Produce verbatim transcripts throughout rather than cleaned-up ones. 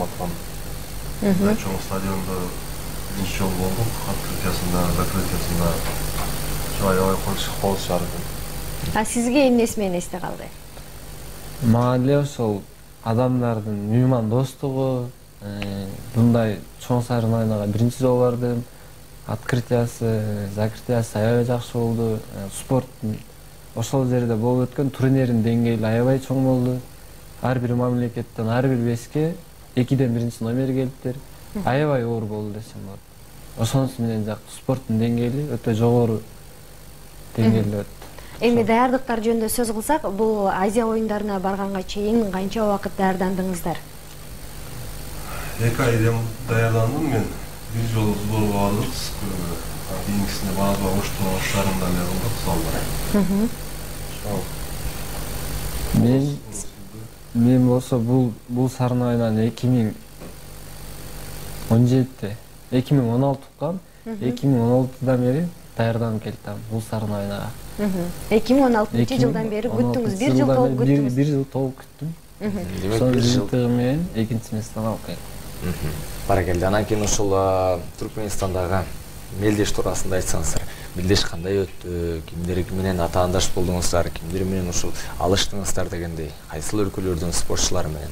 Алматыдан. Чоң стадионда биринчи жолу болдук. Открытиясында, закрытиясында аябай кол чыгарды. А сизге эмнеси менен эсте калды? Мага эле ошол адамдардын мейман достугу, мындай чоң сарайнага биринчи жолу бардым. Открытиясы, закрытиясы аябай жакшы болду. Спорттун ошол жерде болуп өткөн турнирдин деңгээли аябай чоң болду. Ар бир мамлекеттен, ар бир беске экиден биринчи номер келиптир. Аябай оор болду десем болот. Ошонусу менен жакты спорттун деңгээли өтө жогору деңгээлде өттү. Эми даярдыктар жөнүндө сөз кылсак, бул Азия оюндарына барганга чейин канча убакыт даярдандыңыздар? эки айдан даярдандым мен. Бир жолу сборго бардык. Кийинкисинде баазга оштун оштарында эле кылдык залда. Мен мен болсо бул бул сарнайдан эки миң он жетиде, эки миң он алтыдан, эки миң он алтыдан бери даярданып келатам бул сарнайга. эки миң он алтынчы жылдан бери күттүңүз, бир жыл толуп күттүңүз. бир жыл толуп күттүм. Демек бир жыл менен экинчи месттен алып келдим. Баракелде. Анан кийин ушул Түркмөнстандагы мелдеш туурасында айтсаңыздар. Мелдеш кандай өттү? Кимдер менен атаандаш болдуңуздар? Кимдер менен ушул алыштыңыздар дегендей? Кайсыл өлкөлөрдүн спортчулары менен?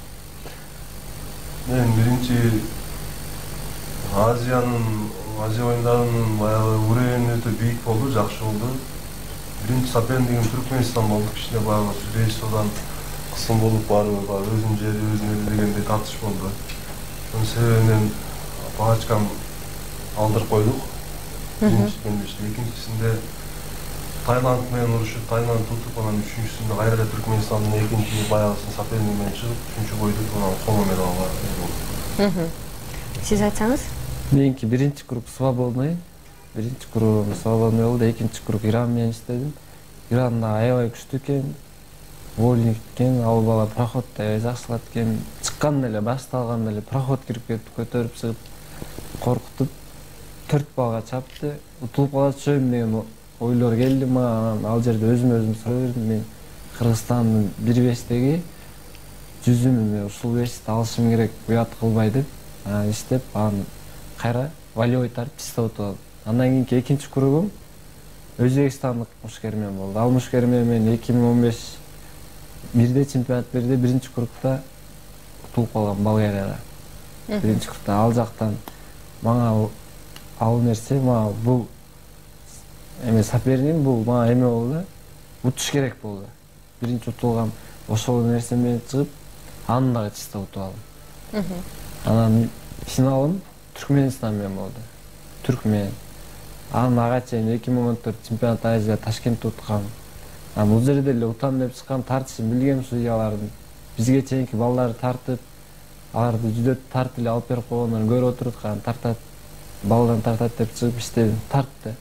Мен биринчи Азиянын, Азия оюндарынын баягы уровени өтө бийик болду, жакшы болду. Биринчи сопернигим Түркмөнстан болду. Кичине баягы Сүрейсодан кысым болуп барып, өзүнүн жери, өзүнүн эли дегендей тартыш болду. Ошонун себебинен палачкам алдырып койдук. Биринчи бөлүштө, экинчисинде Таиланд менен урушуп, Таиланд тутуп, анан үчүнчүсүндө кайра Түркмөнстандын экинчи баягысын соперниги менен чыгып, үчүнчү койдук, анан коло медалга ээ болдук. Сиз айтсаңыз? Меники биринчи круг свободный, биринчи круг свободный болду, экинчи круг Иран менен иштедим. Иранда аябай күчтүү экен, вольник экен, ал бала проходду аябай жакшылат экен. Чыкканда эле, башталганда эле проход кирип кетип, көтөрүп чыгып, коркутуп төрт балга чапты. Утулуп калачайм деген ойлор келди мага. Ал жерде өзүм өзүм сурай бердим. Мен Кыргызстандын бир бештеги жүзүм ушул бешти алышым керек, уят кылбай деп иштеп, анан кайра волейбол тартып писта утуп алдым. Андан кийинки экинчи кругум Өзбекстандык мушкермен болду. Ал мушкермен мен эки миң он беш бирде чемпионат берди, биринчи кругда утулуп калгам Болгарияда. Биринчи кругда ал жактан мага ал нерсе, мага бул эме сопернигим, бул мага эме болду. Утуш керек болду. Биринчи утулгам, ошол нерсе менен чыгып, аны дагы чиста утуп алдым. Анан финалым Түркмөнстан менен болду. Түркмен. Анан ага чейин эки миң он төрт чемпионат Азия Ташкентте уткам. Анан бул жерде эле утам деп чыккан, тартышын билген судьялардын. Бизге чейинки балдарды тартып, аларды жүдөт тартып эле алып берип койгондон көрүп отурдук, тартат, балдан тартат деп чыгып иштедим, тартты.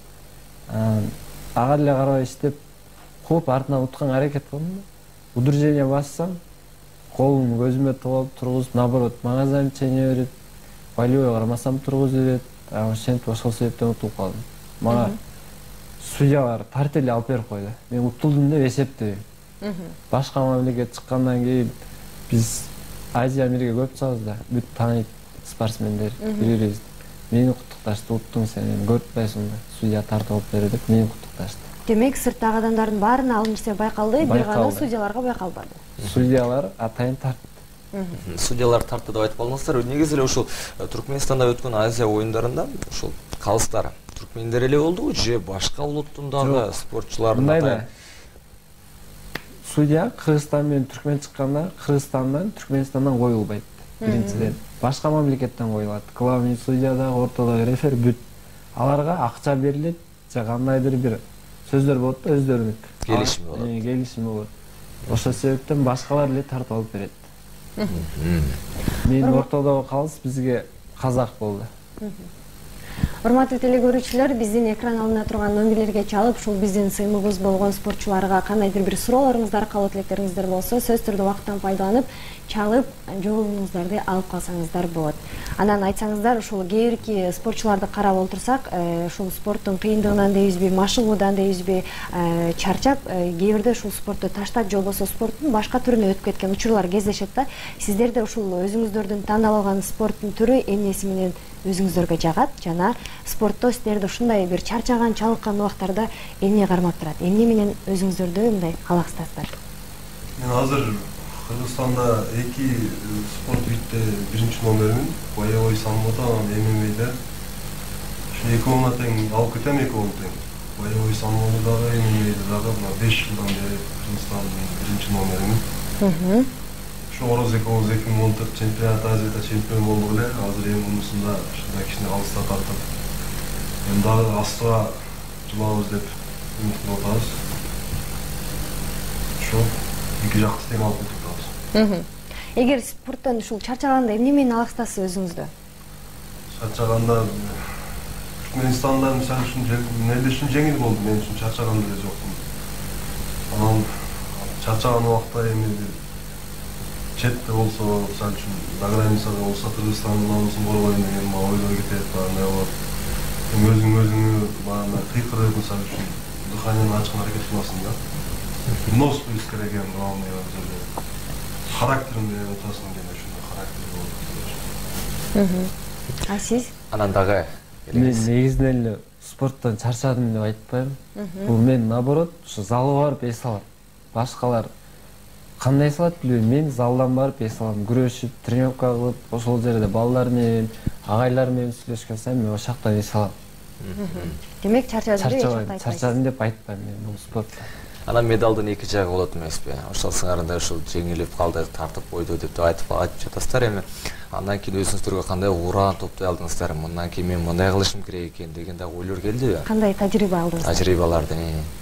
Ага эле карабай иштеп, кууп артынан утканга аракет кылдым. Удержение бассам, колум көзүмө толуп тургузуп, наоборот, мага замечание берет. Волейболго карамасам тургузуп берет. Ошентип ошол себептен утулуп калдым. Мага судьялар тартып эле алып берип койду. Мен утулдум деп эсептебейм. Башка мамлекет чыккандан кийин биз Азия мирге көп чыгабыз да, бүт тааныйт спортсмендер бири-бирибизди. Мени куттукташты, уттуң сен, эми көрүп атпайсың да, судья тартып алып берди деп мени куттукташты. Демек, сырттагы адамдардын баарына ал нерсе байкалды, бир гана судьяларга байкалбады. Судьялар атайын тартты. Судьялар тартты деп айтып калдыңыздар. Негизи эле ушул Түркмөнстанда өткөн Азия оюндарында ушул калыстар түркмендер эле болдубу же башка улуттун дагы спортчулары? Мындай судья Кыргызстан менен Түркмен чыкканда, Кыргызстандан, Түркмөнстандан коюлбайт. Биринчиден, башка мамлекеттен коюлат. Главный судья да, ортодогу рефери бүт. Аларга акча берилет, же кандайдыр бир сөздөр болот да, өздөрүнүк. Келишим болот. Келишим болот. Ошол себептен башкалар эле тартып алып берет. Мен ортодогу калыс бизге казак болду. Урматтуу телекөрүүчүлөр, биздин экран алдында турган номерлерге чалып, ушул биздин сыймыбыз болгон спортчуларга кандайдыр бир суроолоруңуздар, калуу тилектериңиздер болсо, сөз түрдө убакыттан пайдаланып, чалып жообуңуздарды алып калсаңыздар болот. Анан айтсаңыздар, ушул кээ бирки спортчуларды карап отурсак, ушул спорттун кыйындыгынан дейбизби, машыгуудан дейбизби, чарчап, кээ бирде ушул спортту таштап, же болбосо спорттун башка түрүнө өтүп кеткен учурлар кездешет да. Сиздерде ушул өзүңүздөрдүн тандап алган спорттун түрү эмнеси менен өзүңүздөргө жагат жана спортто сиздерди ушундай бир чарчаган, чалыккан убактарда эмне кармап турат? Эмне менен өзүңүздөрдү мындай алаксызсыздар? Мен азыр Кыргызстанда эки спорт видте биринчи номермин. Боевой самбода, м м а-да. Ошо экөөнө тең алып кетем, экөөнө тең. Боевой самбода дагы, м м а-да дагы мына беш жылдан бери Кыргызстандын биринчи номеримин. Ошо ороз экөөбүз эки миң он төрт чемпионат Азияда чемпион болдук эле. Азыр эми мунусунда ушундай кичине алыста тартып. Эми дагы астыга жылабыз деп үмүттөнүп атабыз. Ошо эки жакты тең алып кетип атабыз. Эгер спорттон ушул чарчаганда эмне менен алаксатасыз өзүңүздү? Чарчаганда Түркмөнстанда мисалы үчүн эмне үчүн жеңил болду, мен үчүн чарчаган деле жокмун. Анан чарчаган убакта эми четте болсо, мисалы үчүн заграницада болсо, Кыргызстандын намысын коргойм деген ойлор кетет, андай болот. Эми өзүң өзүңү баягы кыйкырып, мисалы үчүн дыханияны ачкан аракет кыласың да. Нос плюс керек эми главный өзү. Характерин менен отасың деген ушундай характер болот. А сиз? Анан дагы Мен негизинен эле спорттон чарчадым деп айтпайм. Бул мен наоборот, ушу залга барып эс алам. Башкалар кандай салат билбейм, мен залдан барып эс алам, күрөшүп, тренировка кылып, ошол жерде балдар менен, агайлар менен сүйлөшкөн сайын мен ошол жактан эс алам. Демек чарчадым деп айтпайсыз. Чарчадым деп айтпайм мен бул спортто. Анан медалдын эки жагы болот эмеспи? Ошол сыңарында ушул жеңилип калды, тартып койду деп айтып айтып жатасыздар эми. Андан кийин өзүңүздөргө кандай ураан топтой алдыңыздар? Мындан кийин мен мындай кылышым керек экен деген дагы ойлор келдиби? Кандай тажрыйба алдыңыз? Тажрыйбаларды.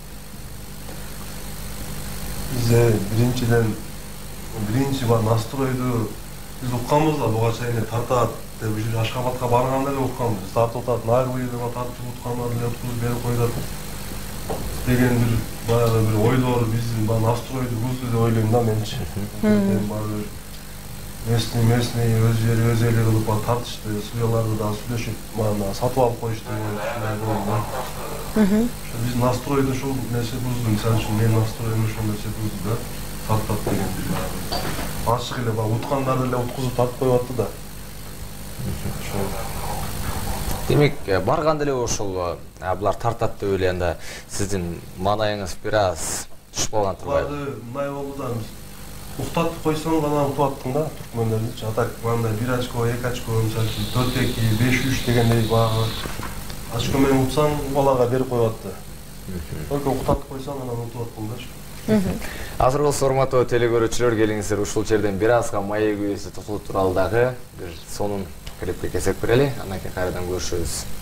Бизде биринчиден биринчи бар настройду биз укканбыз да, буга чейин тартат деп ушу Ашхабадка барганда эле укканбыз. Тартып атат, наглыйдыга тартып уткандар эле уткузуп берип коет деген бир баягы бир ойлор биздин баягы настройду бузду деп ойлойм да менчи. Эми баары местный местный өз жери өз эли кылып баягы тартышты, суяларды да сүйлөшүп, мана сатып алып коюшту ушундай болду. Ошо биздин настройду ушул нерсе бузду, мисалы үчүн менин настроем ошол нерсе бузду да. Тартат деген бир ачык эле баягы уткандарды эле уткузуп тартып коюп атты да. Демек, барганда эле ошол булар тартат деп ойлогонда сиздин маанайыңыз бир аз түшүп калган турбайбы? Мындай болду да, уктатып койсоң гана утуп аттың да түркмөндөрдү. А так мындай бир очко, эки очко, мисалы үчүн төрт эки, беш үч дегендей баягы очко менен утсаң балага берип коюп атты. Только уктатып койсоң анан утуп аттың да. Азыр болсо урматтуу телекөрүүчүлөр, келиңиздер ушул жерден бир азга маек үйөсү тосулуп туралы дагы бир сонун клипке кезек берели, андан кийин кайрадан көрүшөбүз.